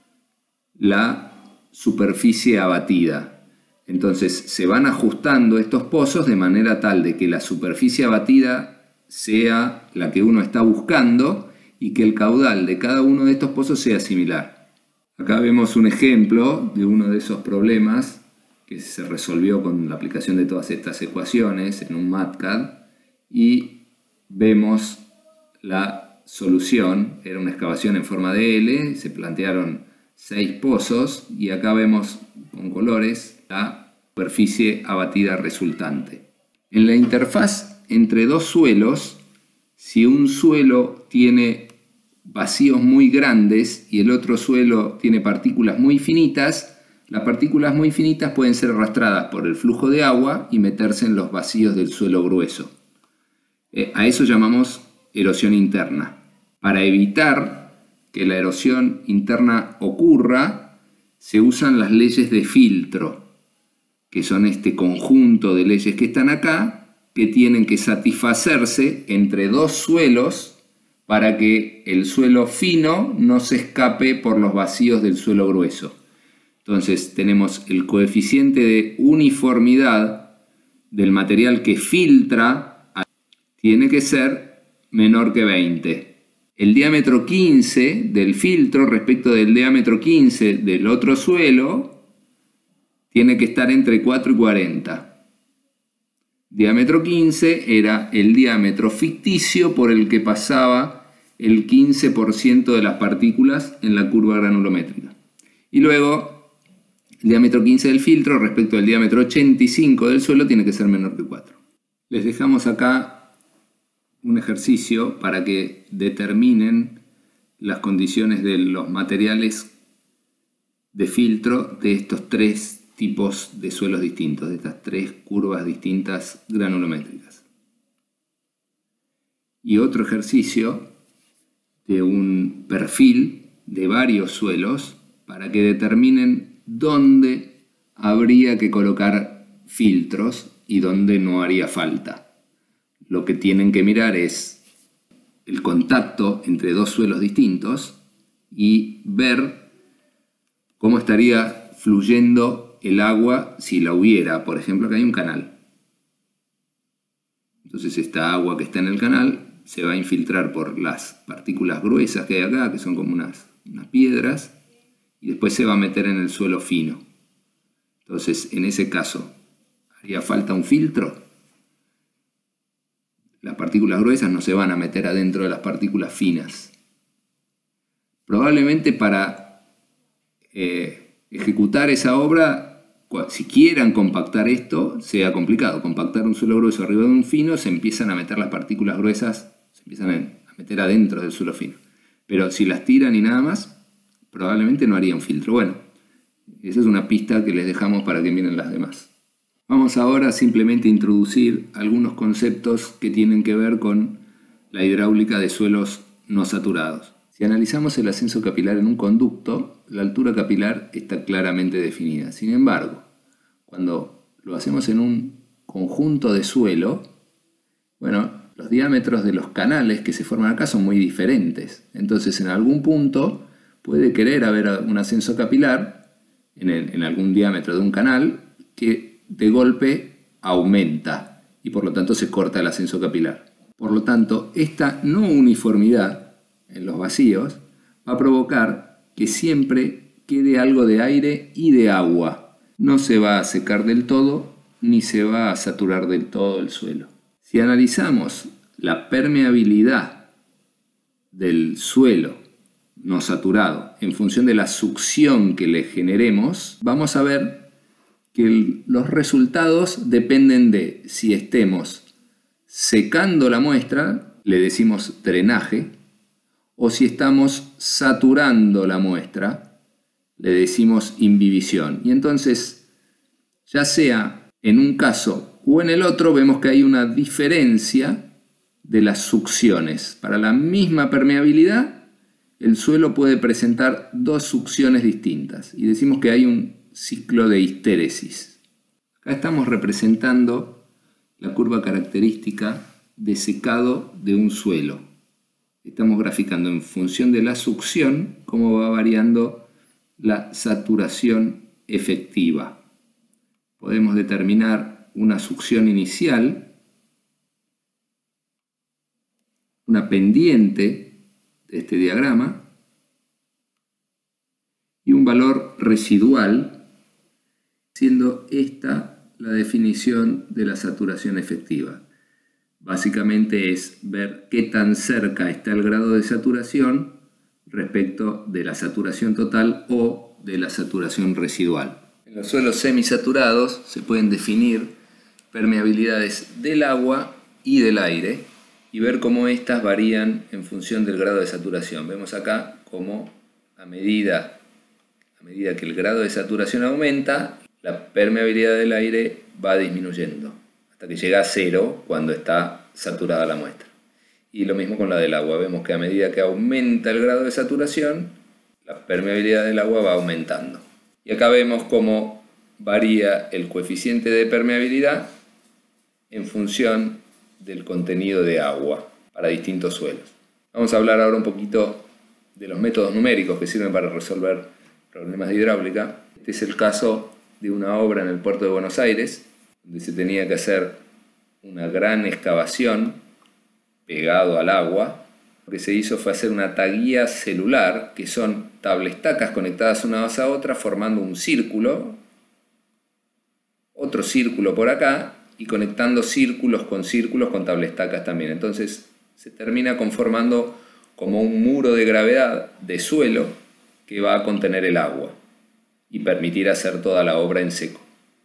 la superficie abatida. Entonces se van ajustando estos pozos de manera tal de que la superficie abatida sea la que uno está buscando y que el caudal de cada uno de estos pozos sea similar. Acá vemos un ejemplo de uno de esos problemas que se resolvió con la aplicación de todas estas ecuaciones en un MATCAD y vemos la solución. Era una excavación en forma de L, se plantearon 6 pozos y acá vemos con colores la superficie abatida resultante. En la interfaz entre dos suelos, si un suelo tiene vacíos muy grandes y el otro suelo tiene partículas muy finitas, las partículas muy finitas pueden ser arrastradas por el flujo de agua y meterse en los vacíos del suelo grueso. A eso llamamos erosión interna. Para evitar que la erosión interna ocurra, se usan las leyes de filtro, que son este conjunto de leyes que están acá, que tienen que satisfacerse entre dos suelos para que el suelo fino no se escape por los vacíos del suelo grueso. Entonces tenemos el coeficiente de uniformidad del material que filtra, tiene que ser menor que 20. El diámetro 15 del filtro respecto del diámetro 15 del otro suelo tiene que estar entre 4 y 40. Diámetro 15 era el diámetro ficticio por el que pasaba el 15% de las partículas en la curva granulométrica. Y luego el diámetro 15 del filtro respecto al diámetro 85 del suelo tiene que ser menor que 4. Les dejamos acá un ejercicio para que determinen las condiciones de los materiales de filtro de estos tres tipos de suelos distintos, de estas tres curvas distintas granulométricas. Y otro ejercicio de un perfil de varios suelos para que determinen dónde habría que colocar filtros y dónde no haría falta. Lo que tienen que mirar es el contacto entre dos suelos distintos y ver cómo estaría fluyendo el agua si la hubiera. Por ejemplo, acá hay un canal. Entonces esta agua que está en el canal se va a infiltrar por las partículas gruesas que hay acá, que son como unas piedras, y después se va a meter en el suelo fino. Entonces, en ese caso, ¿haría falta un filtro? Las partículas gruesas no se van a meter adentro de las partículas finas. Probablemente para ejecutar esa obra, si quieran compactar esto, sea complicado. Compactar un suelo grueso arriba de un fino, se empiezan a meter las partículas gruesas, se empiezan a meter adentro del suelo fino. Pero si las tiran y nada más, probablemente no haría un filtro. Bueno, esa es una pista que les dejamos para que miren las demás. Vamos ahora simplemente a introducir algunos conceptos que tienen que ver con la hidráulica de suelos no saturados. Si analizamos el ascenso capilar en un conducto, la altura capilar está claramente definida. Sin embargo, cuando lo hacemos en un conjunto de suelo, bueno, los diámetros de los canales que se forman acá son muy diferentes. Entonces, en algún punto puede querer haber un ascenso capilar en algún diámetro de un canal que de golpe aumenta y por lo tanto se corta el ascenso capilar. Por lo tanto, esta no uniformidad en los vacíos va a provocar que siempre quede algo de aire y de agua. No se va a secar del todo ni se va a saturar del todo el suelo. Si analizamos la permeabilidad del suelo no saturado en función de la succión que le generemos, vamos a ver que los resultados dependen de si estemos secando la muestra, le decimos drenaje, o si estamos saturando la muestra, le decimos imbibición. Y entonces, ya sea en un caso o en el otro, vemos que hay una diferencia de las succiones. Para la misma permeabilidad, el suelo puede presentar dos succiones distintas. Y decimos que hay un ciclo de histéresis. Acá estamos representando la curva característica de secado de un suelo. Estamos graficando en función de la succión cómo va variando la saturación efectiva. Podemos determinar una succión inicial, una pendiente de este diagrama y un valor residual, siendo esta la definición de la saturación efectiva. Básicamente es ver qué tan cerca está el grado de saturación respecto de la saturación total o de la saturación residual. En los suelos semisaturados se pueden definir permeabilidades del agua y del aire y ver cómo éstas varían en función del grado de saturación. Vemos acá cómo a medida que el grado de saturación aumenta, la permeabilidad del aire va disminuyendo hasta que llega a cero cuando está saturada la muestra. Y lo mismo con la del agua. Vemos que a medida que aumenta el grado de saturación, la permeabilidad del agua va aumentando. Y acá vemos cómo varía el coeficiente de permeabilidad en función del contenido de agua para distintos suelos. Vamos a hablar ahora un poquito de los métodos numéricos que sirven para resolver problemas de hidráulica. Este es el caso de una obra en el puerto de Buenos Aires, donde se tenía que hacer una gran excavación pegado al agua. Lo que se hizo fue hacer una taguía celular, que son tablestacas conectadas unas a otras formando un círculo, otro círculo por acá y conectando círculos con tablestacas también. Entonces se termina conformando como un muro de gravedad de suelo que va a contener el agua y permitir hacer toda la obra en seco.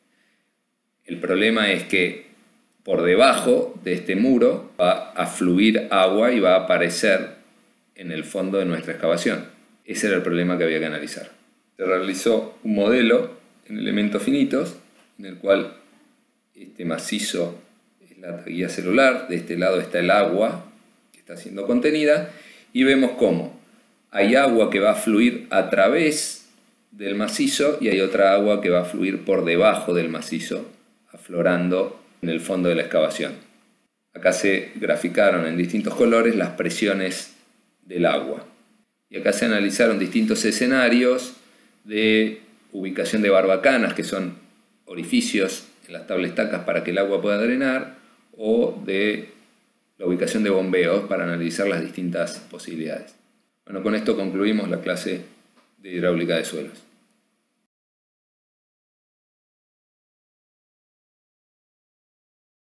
El problema es que por debajo de este muro va a fluir agua y va a aparecer en el fondo de nuestra excavación. Ese era el problema que había que analizar. Se realizó un modelo en elementos finitos en el cual este macizo es la taguía celular, de este lado está el agua que está siendo contenida y vemos cómo hay agua que va a fluir a través del macizo y hay otra agua que va a fluir por debajo del macizo, aflorando en el fondo de la excavación. Acá se graficaron en distintos colores las presiones del agua. Y acá se analizaron distintos escenarios de ubicación de barbacanas, que son orificios en las tablestacas para que el agua pueda drenar, o de la ubicación de bombeos para analizar las distintas posibilidades. Bueno, con esto concluimos la clase de hidráulica de suelos.